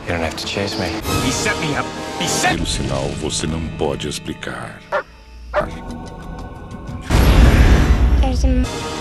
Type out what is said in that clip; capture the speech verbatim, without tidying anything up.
You don't have to chase me. He set me up. He set... Pelo sinal, você não pode explicar. There's a...